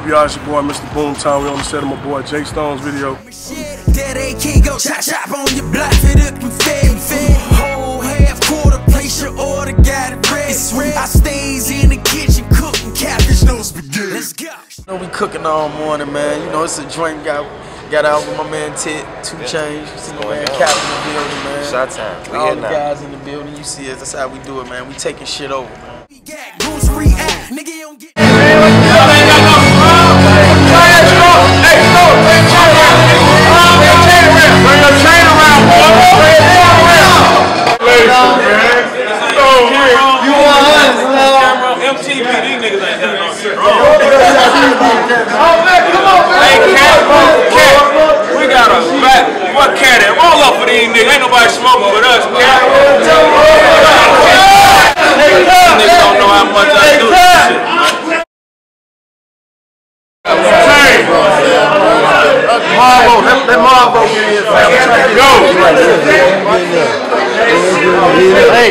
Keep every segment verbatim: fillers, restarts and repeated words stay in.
up, y'all? It's your boy, Mister Boomtown. We on the set of my boy Jay Stone's video. That A K go chop chop on your block for the confetti. Whole half quarter, place your order, got it ready. I stays in the kitchen cooking cabbage, no spaghetti. Let's go. You know, we cooking all morning, man. You know, it's a joint. Got got out with my man Tit, two Chainz. You see my man Cap in the building, man. Shot time. We all the now. guys in the building. You see us. That's how we do it, man. We taking shit over, man. We got goose react, nigga, you don't get. M T V, these niggas ain't got no shit. Hey, Cat, Cat, we got a fat, what Cat at? Roll up for these niggas. Ain't nobody smoking with us, Cat. These niggas don't know how much I do this shit, man. Marvo, let, let Marvo get his family. Go! Hey,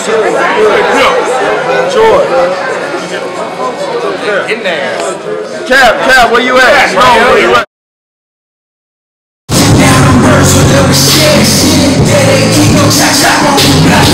George. In there. Cap, Cap, where you at? Stone, where you at? Now I'm birds with little shit. That A K go chop chop on your block.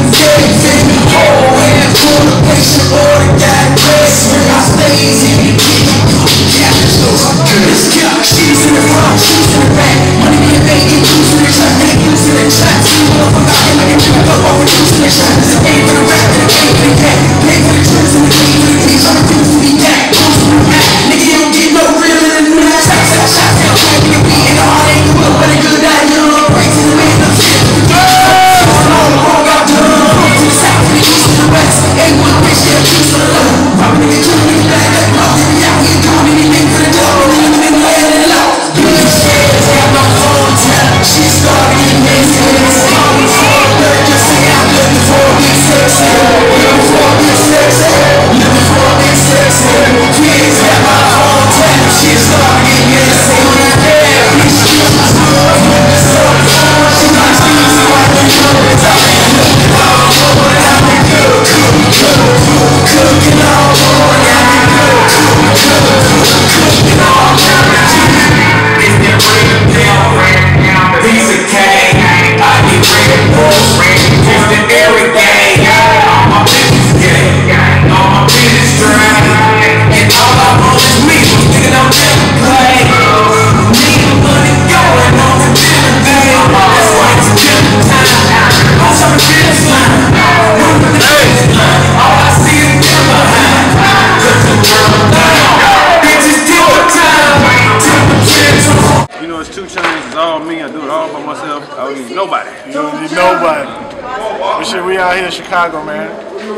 Whole half quarter, place your order, got it ready. I stays in the kitchen cooking cabbage, no spaghetti. Let's go. Shoes in the front, shoes in the back. Money in the bank, get juice in the truck, get juice in the truck. See you motherfucker out here like a nigga go over juice in the truck. This is A for the rap and a K for the cat. K for the juice and the K for the keys. I'm a juice to be cat. Juice to the rat. Nigga, you don't get no real in the new shot, shot, shot, shot. Can't be a beat in the heart, ain't the will, but a good night. You don't know breaks in the way, no shit. All the wrong out to the north, to the south, to the east, to the west. Ain't one bitch, yeah, juice for the love. Robbing nigga, killing nigga, black, black, black. Nigga, out here, calling anything for the dog. Nigga, nigga, laying it low. Nigga, shit, got my phone tap. She started in this, this, this. Just say I'm looking for a big sexy. Looking for a big sexy. Looking for a big sexy. Kids got my phone tap. She started in this, this. Bitch, she was my love. So, she my skills, so I can know it's all in the all over. I've been good, cook, cook, cooking all over. I've been good, cook, cook, cooking all over. It's the real deal. Piece of cake. I need Red Bulls. It's the every game. All my business game. All my business drive. And all I want is me. Nigga don't never play. Need the money going on the dinner day. That's why it's dinner time. I'm trying to finish line. Run with the finish line. All I see is them behind. Cause the world down. Bitches dinner time. Till the kids are. You know, it's two Chainz, it's all me. I do it all by myself. I don't need nobody. You don't need nobody. But shit, we out here in Chicago, man.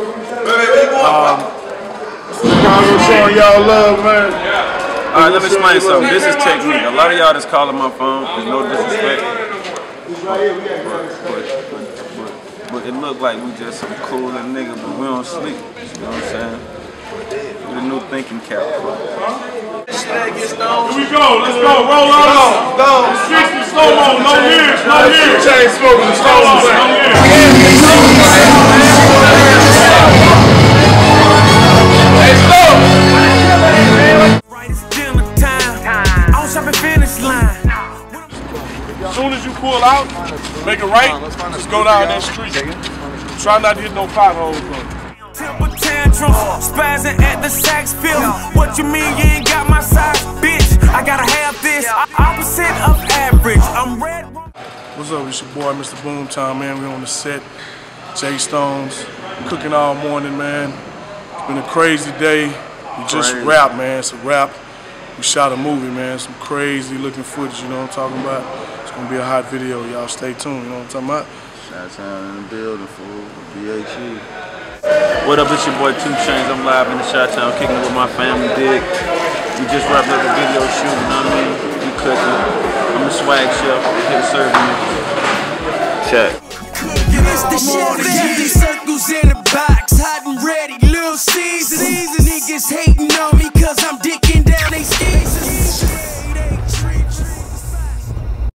Um, Chicago showing y'all love, man. All right, let me explain something. This is technique. A lot of y'all that's calling my phone. There's no disrespect. But, but, but, but it look like we just some cool little niggas, but we don't sleep. You know what I'm saying? We the new thinking cap. Here we go, let's go, roll on. Go, go. sixty slow mo, no years, no years. Chain smoking, slow mo, no years. Let's go. Right, it's dinner time. I'm shopping finish line. As soon as you pull out, make a right, just go down that street. Try not to hit no potholes, though. Temper tantrums, spazzing at the sax film. What you mean you ain't got my size, bitch? I gotta have this, opposite of average. I'm red. What's up, it's your boy, Mister Boomtown, man. We on the set, Jay Stone's, cooking all morning, man. It's been a crazy day. We just Crazy. rap, man, it's a rap. We shot a movie, man, some crazy looking footage, you know what I'm talking about? It's gonna be a hot video, y'all stay tuned, you know what I'm talking about? Shot time in the building for B H E. What up, it's your boy two Chainz. I'm live in the Chi-Town, kicking it with my family, Dig. We just wrapped up the video shoot, you know what I mean? We cooking. I'm the swag chef, here to serve you. Check. It's the chef, empty circles in the box, hot and ready, Little Caesars.